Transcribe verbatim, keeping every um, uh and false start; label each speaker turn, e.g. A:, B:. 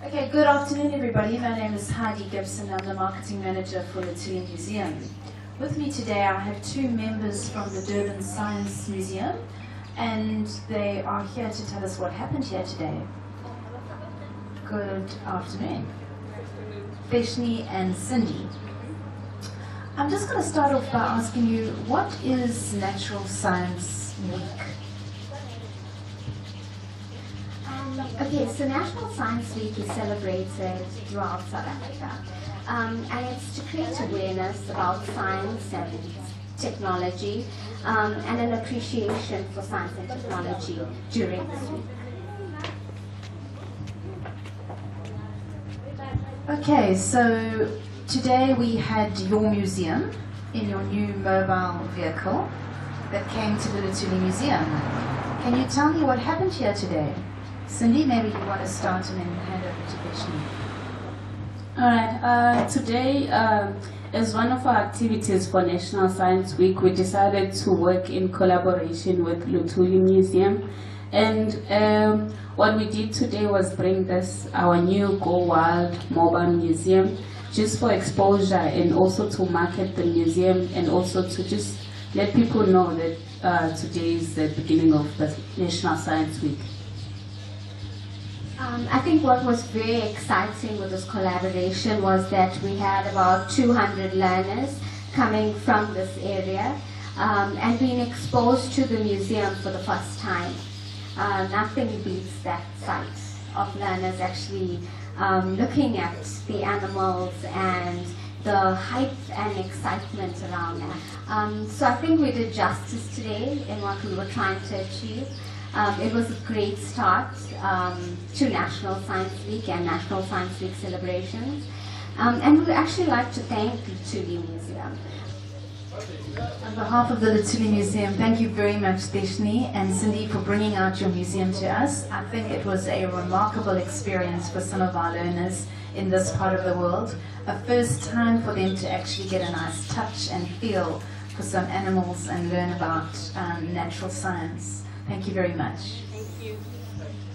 A: Okay, good afternoon everybody. My name is Heidi Gibson. I'm the marketing manager for Luthuli Museum. With me today I have two members from the Durban Science Museum, and they are here to tell us what happened here today. Good afternoon. Deshni and Cindy. I'm just going to start off by asking you, what is Natural Science Week?
B: Okay, so National Science Week is celebrated throughout South Africa, um, and it's to create awareness about science and technology, um, and an appreciation for science and technology during this week.
A: Okay, so today we had your museum in your new mobile vehicle that came to the Luthuli Museum. Can you tell me what happened here today? Cindy, maybe you want to start and then hand over to Deshni.
C: Alright, uh, today uh, as one of our activities for National Science Week, we decided to work in collaboration with Luthuli Museum, and um, what we did today was bring this, our new Go Wild mobile museum, just for exposure and also to market the museum, and also to just let people know that uh, today is the beginning of the National Science Week.
B: Um, I think what was very exciting with this collaboration was that we had about two hundred learners coming from this area um, and being exposed to the museum for the first time. Uh, nothing beats that sight of learners actually um, looking at the animals and the hype and excitement around that. Um, so I think we did justice today in what we were trying to achieve. Um, it was a great start um, to National Science Week and National Science Week celebrations. Um, and we'd actually like to thank the Luthuli Museum.
A: On behalf of the Luthuli Museum, thank you very much, Deshni and Cindy, for bringing out your museum to us. I think it was a remarkable experience for some of our learners in this part of the world. A first time for them to actually get a nice touch and feel for some animals and learn about um, natural science. Thank you very much.
C: Thank you.